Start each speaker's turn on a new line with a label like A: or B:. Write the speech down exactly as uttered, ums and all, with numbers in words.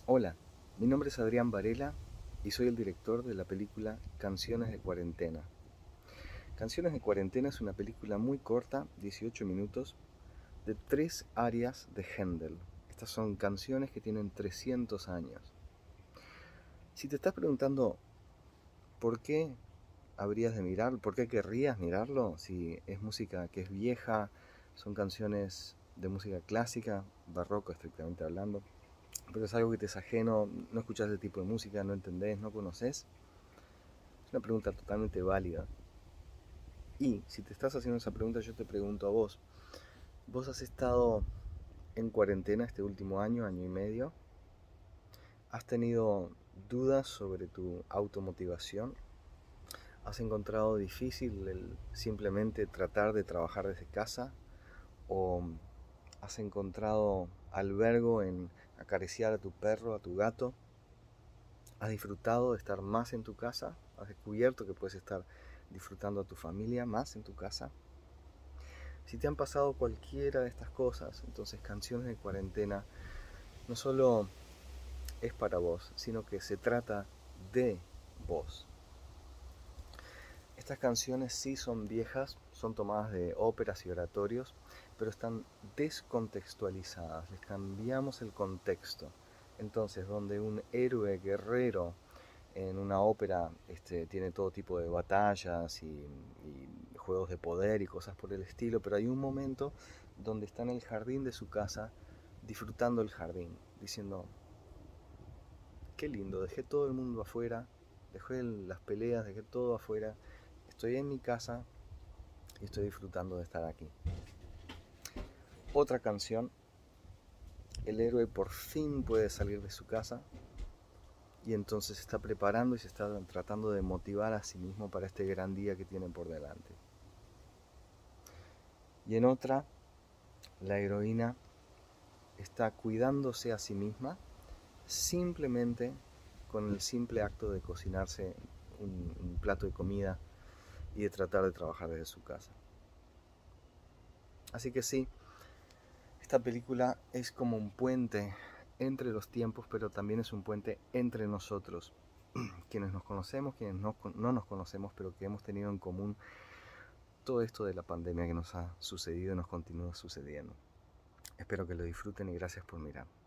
A: Hola, mi nombre es Adrián Varela y soy el director de la película Canciones de Cuarentena. Canciones de Cuarentena es una película muy corta, dieciocho minutos, de tres arias de Händel. Estas son canciones que tienen trescientos años. Si te estás preguntando por qué habrías de mirar, por qué querrías mirarlo, si es música que es vieja, son canciones de música clásica, barroco estrictamente hablando, pero es algo que te es ajeno, no escuchás ese tipo de música, no entendés, no conoces, es una pregunta totalmente válida. Y si te estás haciendo esa pregunta, yo te pregunto a vos. ¿Vos has estado en cuarentena este último año, año y medio? ¿Has tenido dudas sobre tu automotivación? ¿Has encontrado difícil el simplemente tratar de trabajar desde casa? ¿O has encontrado albergo en acariciar a tu perro, a tu gato? ¿Has disfrutado de estar más en tu casa? ¿Has descubierto que puedes estar disfrutando a tu familia más en tu casa? Si te han pasado cualquiera de estas cosas, entonces Canciones de Cuarentena no solo es para vos, sino que se trata de vos. Estas canciones sí son viejas, son tomadas de óperas y oratorios, pero están descontextualizadas, les cambiamos el contexto. Entonces, donde un héroe guerrero en una ópera este, tiene todo tipo de batallas y, y juegos de poder y cosas por el estilo, pero hay un momento donde está en el jardín de su casa disfrutando el jardín, diciendo, qué lindo, dejé todo el mundo afuera, dejé las peleas, dejé todo afuera, estoy en mi casa y estoy disfrutando de estar aquí. Otra canción, el héroe por fin puede salir de su casa y entonces se está preparando y se está tratando de motivar a sí mismo para este gran día que tiene por delante. Y en otra, la heroína está cuidándose a sí misma simplemente con el simple acto de cocinarse un, un plato de comida y de tratar de trabajar desde su casa. Así que sí, esta película es como un puente entre los tiempos, pero también es un puente entre nosotros, quienes nos conocemos, quienes no, no nos conocemos, pero que hemos tenido en común todo esto de la pandemia que nos ha sucedido y nos continúa sucediendo. Espero que lo disfruten y gracias por mirar.